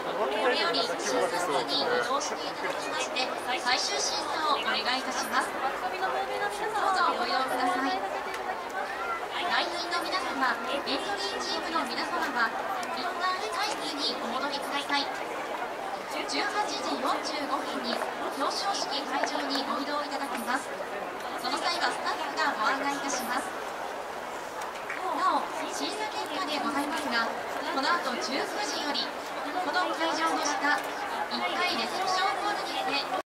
これより審査室に移動していただきまして、最終審査をお願いいたします。どうぞご移動ください。来賓の皆様、エントリーチームの皆様は一旦控室にお戻りください。18時45分に表彰式会場にご移動いただきます。その際はスタッフがご案内いたします。なお、審査結果でございますが、この後19時よりこの会場の下1階レセプションホールにて